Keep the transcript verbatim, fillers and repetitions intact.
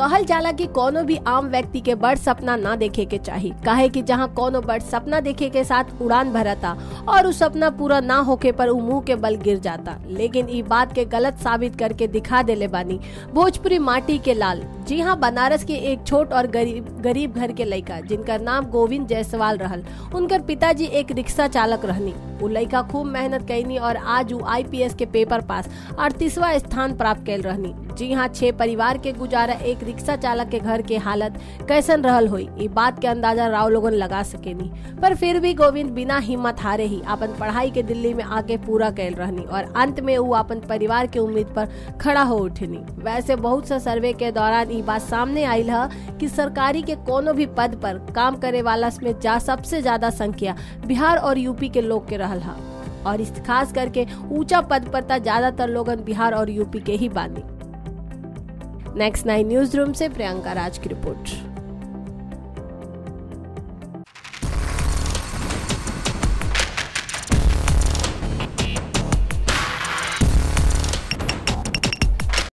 कहल जाला कि कोनो भी आम व्यक्ति के बड़ सपना ना देखे के चाहिए, काहे कि जहाँ कोनो बड़ सपना देखे के साथ उड़ान भरता और उस सपना पूरा ना होके पर उ मुंह के बल गिर जाता। लेकिन ई बात के गलत साबित करके दिखा देले बानी भोजपुरी माटी के लाल। जी हाँ, बनारस के एक छोट और गरीब गरीब घर के लड़का जिनका नाम गोविंद जायसवाल रहल। उनकर पिताजी एक रिक्शा चालक रहनी। उ लड़का खूब मेहनत कैनी और आज उ आई पी एस के पेपर पास अड़तीसवां स्थान प्राप्त कैल रहनी। जी हाँ, छह परिवार के गुजारा एक रिक्शा चालक के घर के हालत कैसन रहल हुई, ये बात के अंदाजा राव लोगन लगा सकेनी। पर फिर भी गोविंद बिना हिम्मत हारे ही अपन पढ़ाई के दिल्ली में आके पूरा कैल रहनी और अंत में वो अपन परिवार के उम्मीद पर खड़ा हो उठनी। वैसे बहुत सा सर्वे के दौरान ये बात सामने आयल है कि सरकारी के कोनो भी पद पर काम करे वाला में जा सबसे ज्यादा संख्या बिहार और यूपी के लोग के रहल है और इस खास करके ऊंचा पद पर ता ज्यादातर लोगन बिहार और यूपी के ही बानी। नेक्स्ट नाइन न्यूज रूम से प्रियंका राज की रिपोर्ट।